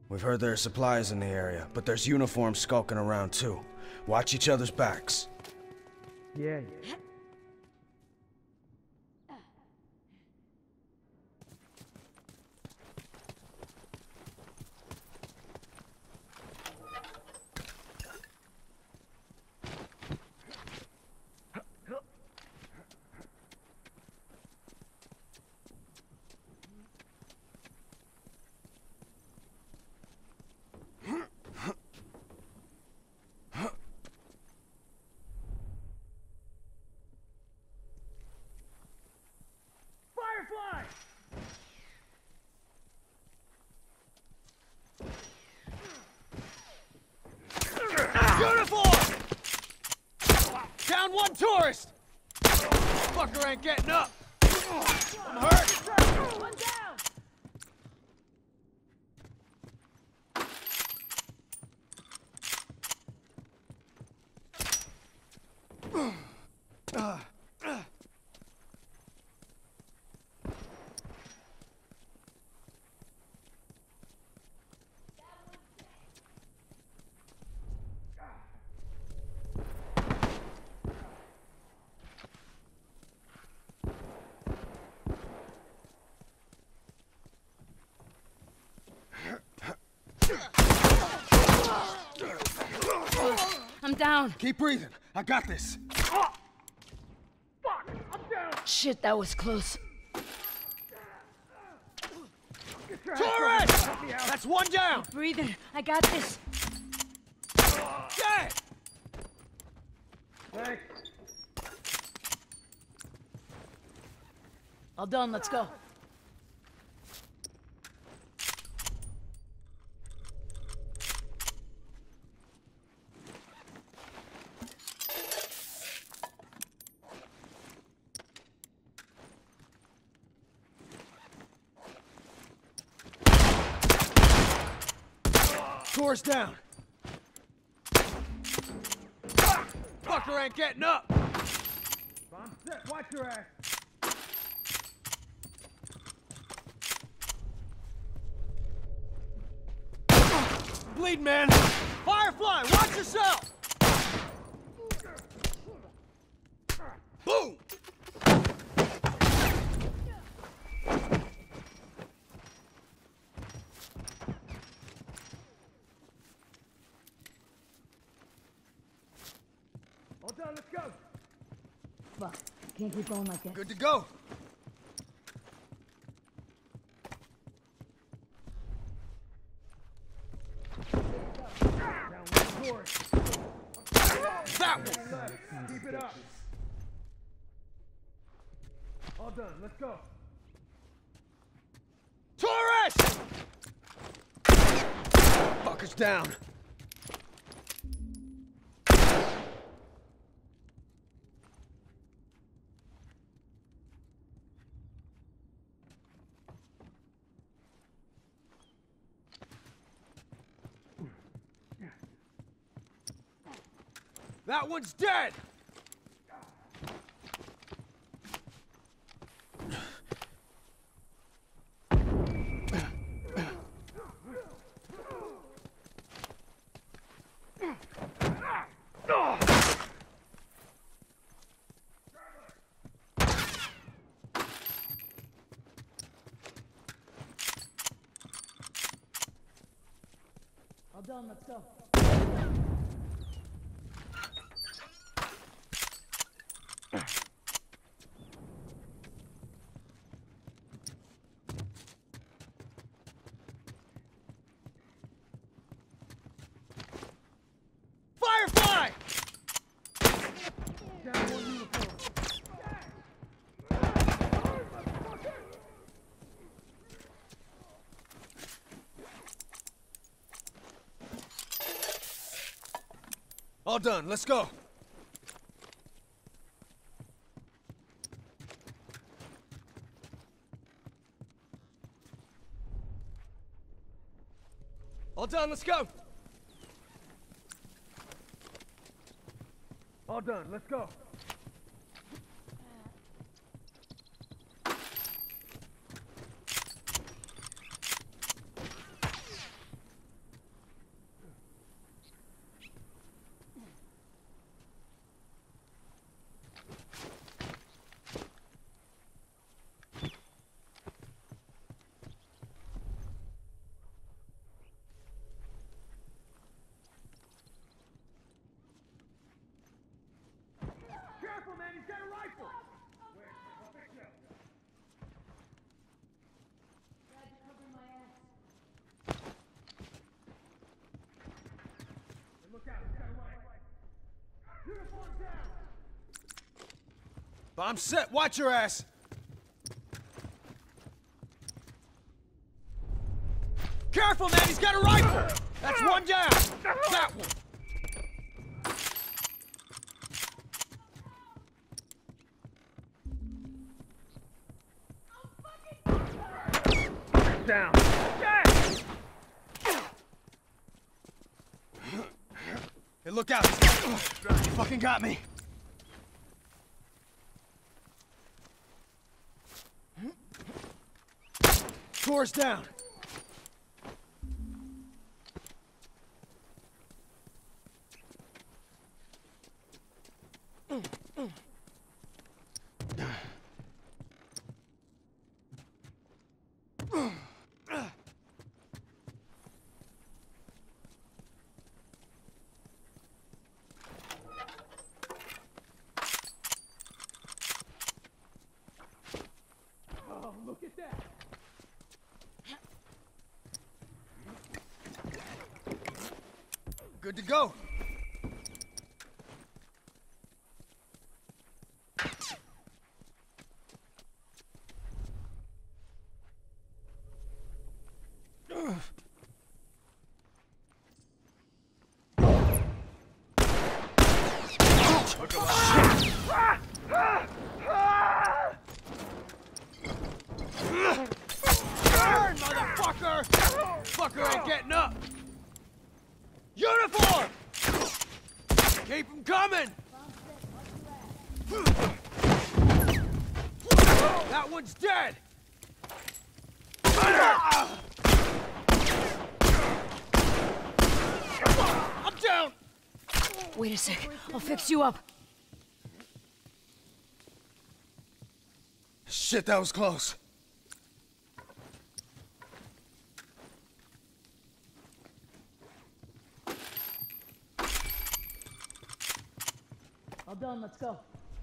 We've heard there are supplies in the area, but there's uniforms skulking around too. Watch each other's backs. Yeah. Uniform! Down one tourist! Fucker ain't getting up! I'm hurt! One down! I'm down. Keep breathing. I got this. Fuck! I'm down! Shit, that was close. Tourist! That's one down! Breathing. I got this. Dead! Thanks. All done. Let's go. Door's down. Fucker ain't getting up. I'm set. Watch your ass. Bleed, man. Firefly, watch yourself. Boom. All done. Let's go. Fuck. Can't keep going like that. Good to go. Down one tourist. That one. Left. Keep it up. All done. Let's go. Tourist! Fucker's down. That one's dead! All done. Let's go. Firefly! Down one uniform. All done, let's go. All done, let's go. All done. Let's go. Bomb set. Watch your ass. Careful, man. He's got a rifle. That's one down. That one. Down. Hey, look out. He fucking got me. Door's down. Oh, look at that. Good to go. Burn, motherfucker! Fucker ain't getting up! Uniform! Keep him coming! That one's dead! I'm down! Wait a sec. I'll fix you up. Shit, that was close. All done. Let's go.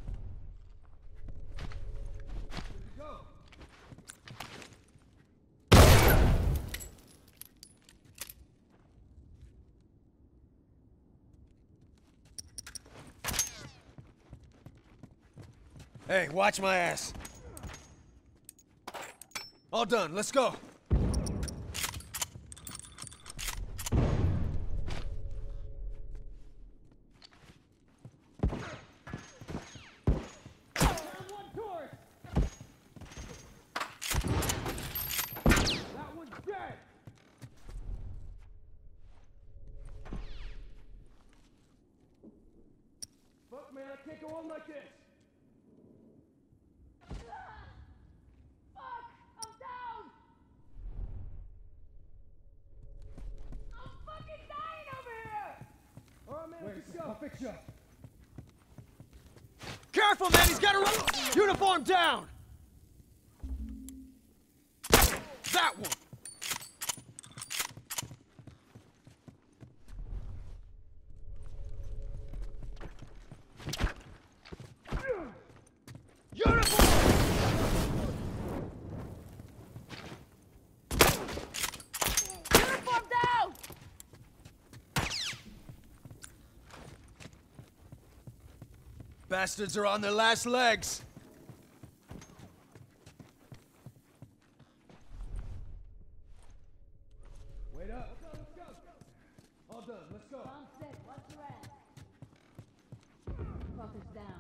Hey, watch my ass. All done, let's go. That one's dead. Fuck, man, I can't go on like this. Fuck! I'm down! I'm fucking dying over here! All right, man, let's go. I'll fix you up. Careful, man, he's got a uniform down. That one. Uniform down! Bastards are on their last legs. Wait up. Let's go. All done. Let's go. Bomb set. Watch your ass. Fuckers down.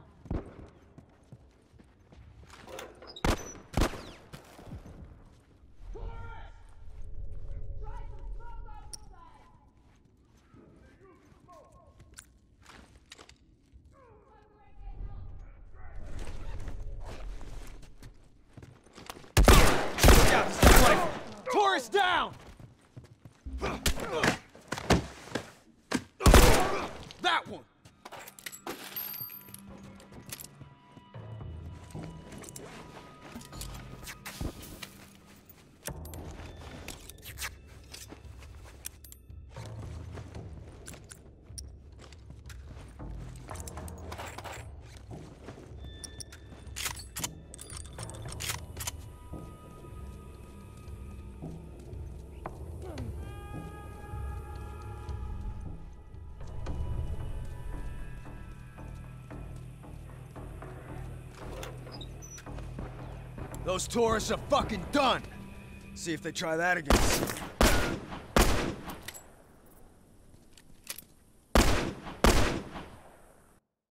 Tourist down! That one! Those tourists are fucking done! See if they try that again.